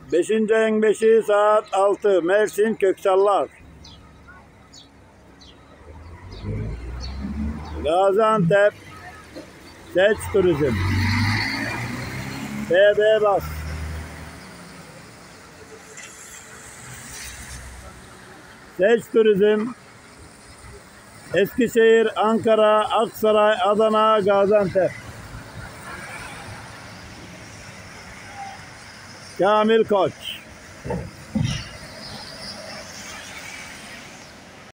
5. ayın 5'i saat 6 Mersin Köksallar. Gaziantep Seç Turizm. BB Bas. Seç Turizm. Eskişehir, Ankara, Aksaray, Adana, Gaziantep. Kamil Koç.